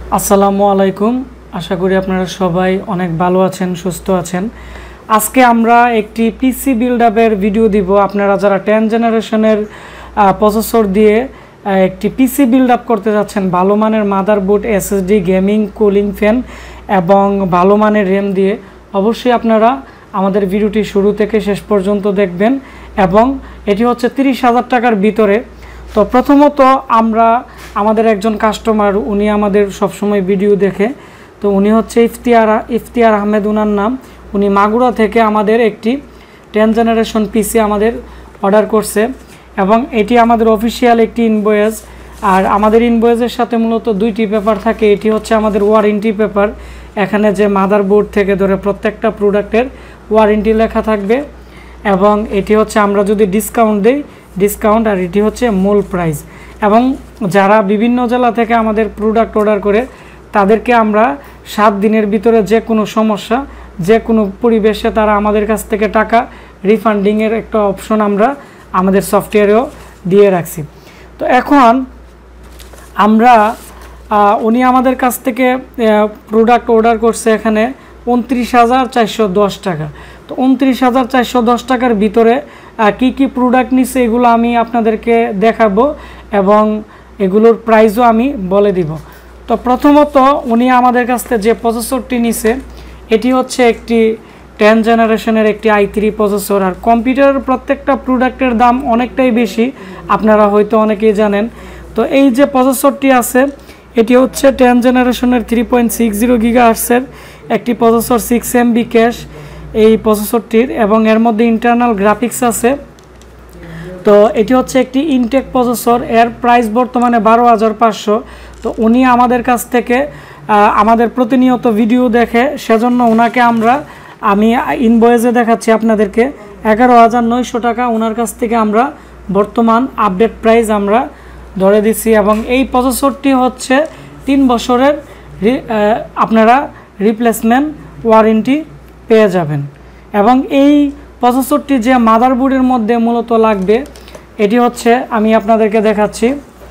আসসালামু আলাইকুম। আশা করি আপনারা সবাই অনেক ভালো আছেন, সুস্থ আছেন। আজকে আমরা একটি পিসি বিল্ড আপের ভিডিও দিব। আপনারা যারা 10 জেনারেশনের প্রসেসর দিয়ে একটি পিসি বিল্ড আপ করতে যাচ্ছেন, ভালো মানের motherboard, SSD, gaming, cooling fan এবং ভালো মানের র্যাম দিয়ে, অবশ্যই আপনারা আমাদের ভিডিওটি শুরু থেকে শেষ পর্যন্ত দেখবেন। এবং এটি হচ্ছে 30,000 টাকার ভিতরে। তো প্রথমত আমরা আমাদের একজন কাস্টমার, উনি আমাদের সবসময় ভিডিও দেখে, তো উনি হচ্ছে ইফতিয়ার আহমেদ উনার নাম। উনি মাগুরা থেকে আমাদের একটি 10 জেনারেশন পিসি আমাদের অর্ডার করছে এবং এটি আমাদের অফিসিয়াল একটি ইনভয়েস। আর আমাদের ইনভয়েসের সাথে মূলত দুইটি পেপার থাকে। এটি হচ্ছে আমাদের ওয়ারেন্টি পেপার, এখানে যে মাদারবোর্ড থেকে ধরে প্রত্যেকটা প্রোডাক্টের ওয়ারেন্টি লেখা থাকবে। এবং এটি হচ্ছে আমরা যদি ডিসকাউন্ট দেই, ডিসকাউন্ট, আর এটি হচ্ছে মূল প্রাইস। এবং যারা বিভিন্ন জেলা থেকে আমাদের প্রোডাক্ট অর্ডার করে তাদেরকে আমরা 7 দিনের ভিতরে যে কোনো সমস্যা, যে কোনো পরিবেশে তারা আমাদের কাছ থেকে টাকা রিফান্ডিংয়ের একটা অপশন আমরা আমাদের সফটওয়্যারেও দিয়ে রাখছি। তো এখন আমরা উনি আমাদের কাছ থেকে প্রোডাক্ট অর্ডার করছে এখানে 29,410 টাকা। তো 29,410 টাকার ভিতরে কি কি প্রোডাক্ট নিছে এগুলো আমি আপনাদেরকে দেখাবো এবং এগুলোর প্রাইসও আমি বলে দিব। তো প্রথমত উনি আমাদের কাছ থেকে যে প্রসেসরটি নিছে এটি হচ্ছে একটি 10 জেনারেশনের একটি i3 প্রসেসর। আর কম্পিউটারের প্রত্যেকটা প্রোডাক্টের দাম অনেকটাই বেশি, আপনারা হয়তো অনেকেই জানেন। তো এই যে প্রসেসরটি আছে এটি হচ্ছে 10 জেনারেশনের 3.60 গিগাহার্টজের একটি প্রসেসর, 6 MB ক্যাশ এই প্রসেসরটির, এবং এর মধ্যে ইন্টারনাল গ্রাফিক্স আছে। তো এটি হচ্ছে একটি ইনটেক প্রসেসর, এর প্রাইস বর্তমানে 12,500। তো উনি আমাদের কাছ থেকে আমাদের প্রতিনিয়ত ভিডিও দেখে, সেজন্য ওনাকে আমি ইনভয়েসে দেখাচ্ছি আপনাদেরকে 11,900 টাকা ওনার কাছ থেকে আমরা বর্তমান আপডেট প্রাইস আমরা ধরে দিচ্ছি। এবং এই প্রসেসরটি হচ্ছে 3 বছরের আপনারা রিপ্লেসমেন্ট ওয়ারেন্টি পেয়ে যাবেন। এবং এই প্রসেসরটি যে মাদারবোর্ডের মধ্যে মূলত লাগবে এটি হচ্ছে, আমি আপনাদেরকে দেখাচ্ছি,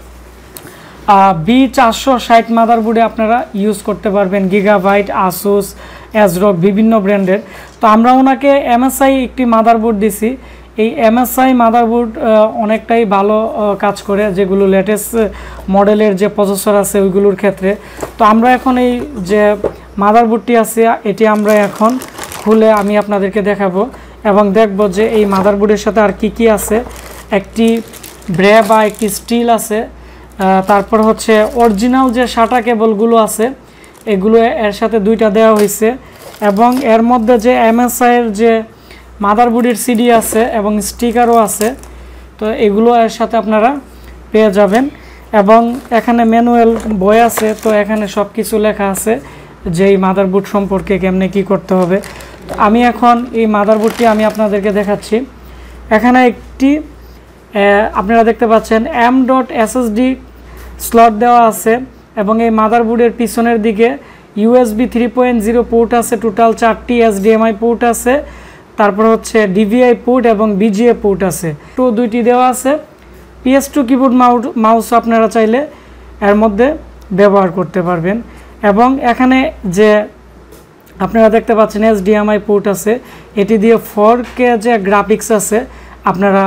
B460 মাদারবোর্ডে আপনারা ইউজ করতে পারবেন, গিগাবাইট, আসুস, এজরক, বিভিন্ন ব্র্যান্ডের। তো আমরা ওনাকে MSI একটি মাদারবোর্ড দিছি। এই MSI মাদারবোর্ড অনেকটাই ভালো কাজ করে, যেগুলো লেটেস্ট মডেলের যে প্রসেসর আছে ওইগুলোর ক্ষেত্রে। তো আমরা এখন এই যে মাদারবোর্ডটি আছে এটি আমরা এখন খুলে আমি আপনাদেরকে দেখাবো এবং দেখব যে এই মাদারবোর্ডের সাথে আর কি কি আছে। একটি ব্রে বা একটি স্টিল আছে, তারপর হচ্ছে অরিজিনাল যে SATA কেবলগুলো আছে এগুলো এর সাথে দুইটা দেওয়া হয়েছে, এবং এর মধ্যে যে MSI এর যে মাদারবোর্ডের CD আছে এবং স্টিকারও আছে। তো এগুলো এর সাথে আপনারা পেয়ে যাবেন। এবং এখানে ম্যানুয়াল বই আছে, তো এখানে সব কিছু লেখা আছে যে এই মাদারবোর্ড সম্পর্কে কেমনে কি করতে হবে। তো আমি এখন এই মাদারবোর্ডটি আমি আপনাদেরকে দেখাচ্ছি। এখানে একটি আপনারা দেখতে পাচ্ছেন M.SSD স্লট দেওয়া আছে, এবং এই মাদারবোর্ডের পিছনের দিকে USB 3.0 পোর্ট আছে, টোটাল 4টি HDMI পোর্ট আছে, তারপর হচ্ছে DVI পোর্ট এবং BGA পোর্ট আছে, তো দুইটি দেওয়া আছে। PS2 কিবোর্ড মাউস আপনারা চাইলে এর মধ্যে ব্যবহার করতে পারবেন। এবং এখানে যে আপনারা দেখতে পাচ্ছেন HDMI পোর্ট আছে, এটি দিয়ে 4K যে গ্রাফিক্স আছে আপনারা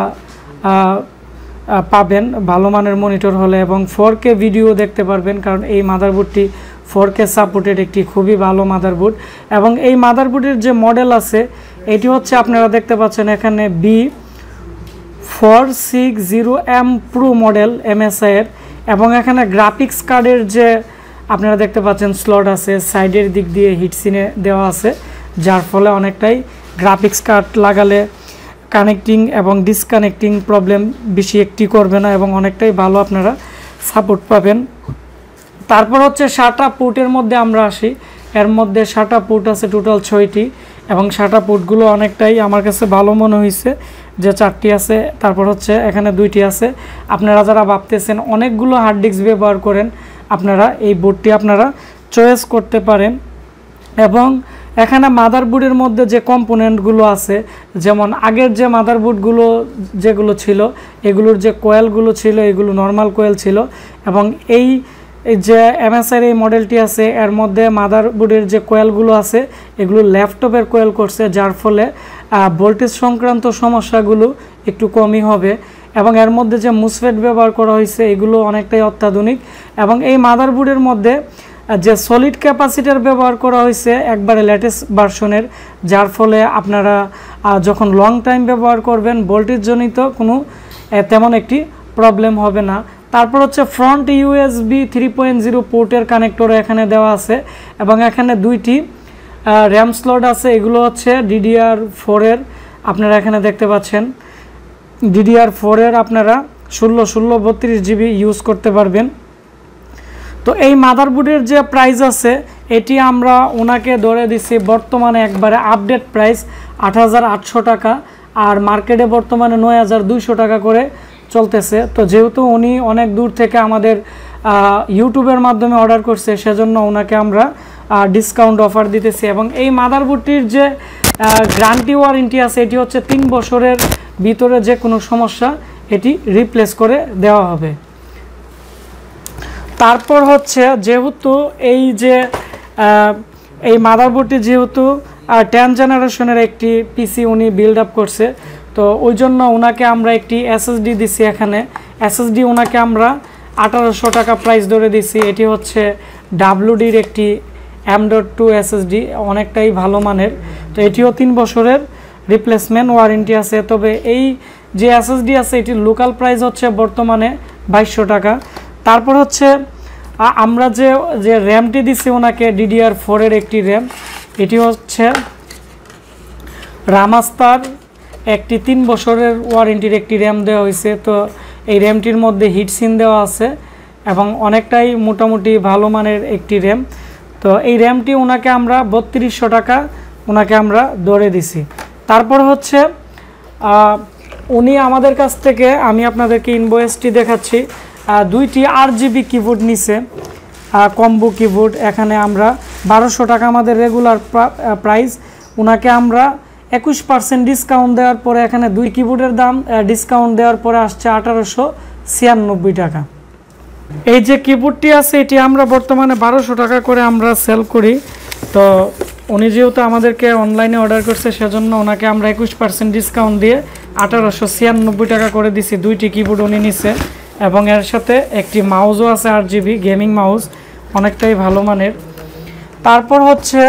পাবেন ভালো মানের মনিটর হলে, এবং 4K ভিডিও দেখতে পারবেন, কারণ এই মাদারবোর্ডটি 4K সাপোর্টেড একটি খুবই ভালো মাদারবোর্ড। এবং এই মাদারবোর্ডের যে মডেল আছে এটি হচ্ছে আপনারা দেখতে পাচ্ছেন এখানে B460M Pro মডেল MSI এর। এবং এখানে গ্রাফিক্স কার্ডের যে আপনারা দেখতে পাচ্ছেন স্লট আছে, সাইডের দিক দিয়ে হিটসিনে দেওয়া আছে, যার ফলে অনেকটাই গ্রাফিক্স কার্ড লাগালে কানেক্টিং এবং ডিসকানেক্টিং প্রবলেম বেশি একটি করবে না, এবং অনেকটাই ভালো আপনারা সাপোর্ট পাবেন। তারপর হচ্ছে SATA পোর্টের মধ্যে আমরা আসি। এর মধ্যে SATA পোর্ট আছে টোটাল 6টি, এবং SATA পোর্টগুলো অনেকটাই আমার কাছে ভালো মনে হয়েছে যে 4টি আছে, তারপর হচ্ছে এখানে 2টি আছে। আপনারা যারা ভাবতেছেন অনেকগুলো হার্ড ডিস্ক ব্যবহার করেন, আপনারা এই বোর্ডটি আপনারা চয়েস করতে পারেন। এবং এখানে মাদারবোর্ডের মধ্যে যে কম্পোনেন্টগুলো আছে, যেমন আগের যে মাদারবোর্ডগুলো যেগুলো ছিল এগুলোর যে কয়েলগুলো ছিল এগুলো নর্মাল কয়েল ছিল, এবং এই এই যে এমএসআই এই মডেলটি আছে এর মধ্যে মাদারবোর্ডের যে কোয়েলগুলো আছে এগুলো ল্যাপটপের কোয়েল করছে, যার ফলে ভোল্টেজ সংক্রান্ত সমস্যাগুলো একটু কমই হবে। এবং এর মধ্যে যে মুসফেট ব্যবহার করা হয়েছে এগুলো অনেকটাই অত্যাধুনিক। এবং এই মাদারবোর্ডের মধ্যে যে সলিড ক্যাপাসিটার ব্যবহার করা হয়েছে একবারে লেটেস্ট ভার্সনের, যার ফলে আপনারা যখন লং টাইম ব্যবহার করবেন ভোল্টেজজনিত কোনো তেমন একটি প্রবলেম হবে না। তারপর হচ্ছে ফ্রন্ট ইউএসবি 3.0 পোর্টের কানেক্টর এখানে দেওয়া আছে এবং এখানে দুইটি র্যাম স্লট আছে। এগুলো হচ্ছে DDR4 এর, আপনারা এখানে দেখতে পাচ্ছেন DDR4 এর আপনারা 16 GB ইউজ করতে পারবেন। তো এই মাদারবোর্ডের যে প্রাইস আছে এটি আমরা ওনাকে ধরে দিছি বর্তমানে একবারে আপডেট প্রাইস 8,800 টাকা, আর মার্কেটে বর্তমানে 9,200 টাকা করে চলতেছে। তো যেহেতু উনি অনেক দূর থেকে আমাদের ইউটিউবের মাধ্যমে অর্ডার করছে সেজন্য ওনাকে আমরা ডিসকাউন্ট অফার দিতেছি। এবং এই মাদারবোর্ডটির যে গ্যারান্টি ওয়ারেন্টি আছে এটি হচ্ছে 3 বছরের ভিতরে যে কোনো সমস্যা এটি রিপ্লেস করে দেওয়া হবে। তারপর হচ্ছে যেহেতু এই যে এই মাদারবোর্ডটি যেহেতু 10 জেনারেশনের একটি পিসি উনি বিল্ড আপ করছে, তো ওই জন্য ওনাকে আমরা একটি এসএসডি দিছি। এখানে এসএসডি ওনাকে আমরা 1800 টাকা প্রাইস ধরে দিছি। এটি হচ্ছে WD'র একটি M.2 এসএসডি, অনেকটাই ভালো মানের। তো এটিও 3 বছরের রিপ্লেসমেন্ট ওয়ারেন্টি আছে। তবে এই যে এসএসডি আছে এটির লোকাল প্রাইস হচ্ছে বর্তমানে 2200 টাকা। তারপর হচ্ছে আমরা যে র্যামটি দিছি ওনাকে DDR4 এর একটি র্যাম, এটি হচ্ছে রামাস্তার একটি 3 বছরের ওয়ারেন্টির একটি র্যাম দেওয়া হয়েছে। তো এই র্যামটির মধ্যে হিটসিন দেওয়া আছে এবং অনেকটাই মোটামুটি ভালো মানের একটি র্যাম। তো এই র্যামটি ওনাকে আমরা 3200 টাকা ওনাকে আমরা ধরে দিছি। তারপর হচ্ছে উনি আমাদের কাছ থেকে, আমি আপনাদেরকে ইনভয়েসটি দেখাচ্ছি, 2টি RGB কিবোর্ড নিছে, কম্বো কিবোর্ড। এখানে আমরা 1200 টাকা আমাদের রেগুলার প্রাইস, ওনাকে আমরা 21% ডিসকাউন্ট দেওয়ার পরে এখানে 2 কিবোর্ডের দাম ডিসকাউন্ট দেওয়ার পরে আসছে 1896 টাকা। এই যে কিবোর্ডটি আছে এটি আমরা বর্তমানে 1200 টাকা করে আমরা সেল করি। তো উনি যেহেতু আমাদেরকে অনলাইনে অর্ডার করছে সেজন্য ওনাকে আমরা 21% ডিসকাউন্ট দিয়ে 1896 টাকা করে দিছি। 2টি কিবোর্ড উনি নিছে এবং এর সাথে একটি মাউসও আছে RGB গেমিং মাউস, অনেকটাই ভালো মানের। তারপর হচ্ছে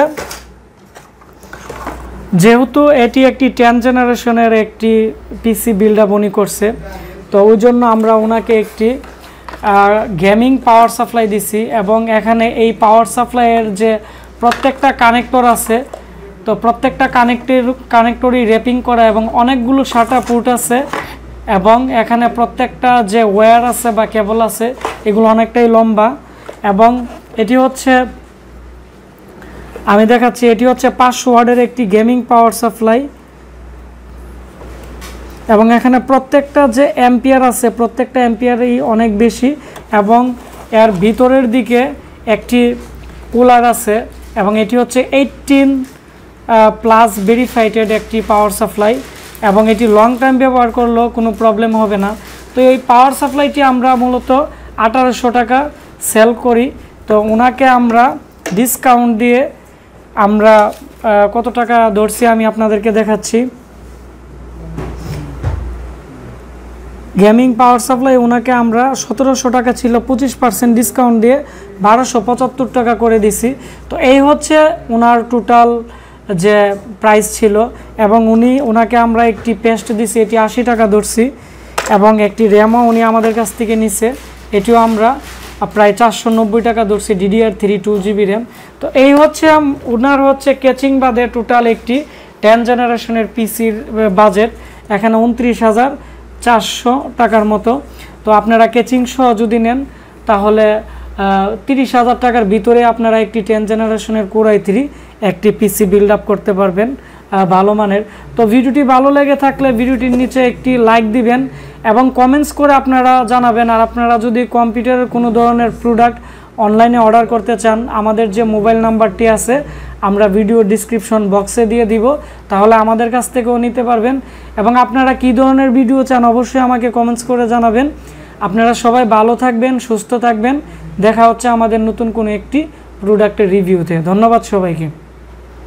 যেহেতু এটি একটি 10 জেনারেশনের একটি পিসি বিল্ড আপ উনি করছে, তো ওই জন্য আমরা ওনাকে একটি গেমিং পাওয়ার সাপ্লাই দিছি। এবং এখানে এই পাওয়ার সাপ্লাইয়ের যে প্রত্যেকটা কানেক্টর আছে, তো প্রত্যেকটা কানেক্টরই র্যাপিং করা এবং অনেকগুলো SATA পোর্ট আছে। এবং এখানে প্রত্যেকটা যে ওয়্যার আছে বা কেবল আছে এগুলো অনেকটাই লম্বা। এবং এটি হচ্ছে, আমি দেখাচ্ছি, এটি হচ্ছে 500 ওয়াটের একটি গেমিং পাওয়ার সাপ্লাই। এবং এখানে প্রত্যেকটা যে অ্যাম্পিয়ার আছে প্রত্যেকটা অ্যাম্পিয়ারই অনেক বেশি। এবং এর ভিতরের দিকে একটি কুলার আছে এবং এটি হচ্ছে 18+ ভেরিফাইড একটি পাওয়ার সাপ্লাই এবং এটি লং টাইম ব্যবহার করলেও কোনো প্রবলেম হবে না। তো এই পাওয়ার সাপ্লাইটি আমরা মূলত 1800 টাকা সেল করি। তো ওনাকে আমরা ডিসকাউন্ট দিয়ে আমরা কত টাকা ধরছি আমি আপনাদেরকে দেখাচ্ছি। গেমিং পাওয়ার সাপ্লাই ওনাকে আমরা 1700 টাকা ছিল, 25% ডিসকাউন্ট দিয়ে 1275 টাকা করে দিছি। তো এই হচ্ছে ওনার টোটাল যে প্রাইস ছিল। এবং ওনাকে আমরা একটি পেস্ট দিছি, এটি 80 টাকা ধরছি। এবং একটি র্যামও উনি আমাদের কাছ থেকে নিছে, এটিও আমরা প্রায় 490 টাকা ধরছি, DDR3 2GB র্যাম। তো এই হচ্ছে ওনার হচ্ছে কেচিং বাদে টোটাল একটি 10 জেনারেশনের পিসির বাজেট এখানে 29,400 টাকার মতো। তো আপনারা কেচিং সহ যদি নেন তাহলে 30,000 টাকার ভিতরে আপনারা একটি 10 জেনারেশনের Core i3 একটি পিসি বিল্ড আপ করতে পারবেন ভালো মানের। তো ভিডিওটি ভালো লেগে থাকলে ভিডিওটির নিচে একটি লাইক দিবেন এবং কমেন্টস করে আপনারা জানাবেন। আর আপনারা যদি কম্পিউটারের কোনো ধরনের প্রোডাক্ট অনলাইনে অর্ডার করতে চান, আমাদের যে মোবাইল নাম্বারটি আছে আমরা ভিডিও ডিসক্রিপশন বক্সে দিয়ে দিব, তাহলে আমাদের কাছ থেকেও নিতে পারবেন। এবং আপনারা কী ধরনের ভিডিও চান অবশ্যই আমাকে কমেন্টস করে জানাবেন। আপনারা সবাই ভালো থাকবেন, সুস্থ থাকবেন। দেখা হচ্ছে আমাদের নতুন কোনো একটি প্রোডাক্টের রিভিউতে। ধন্যবাদ সবাইকে।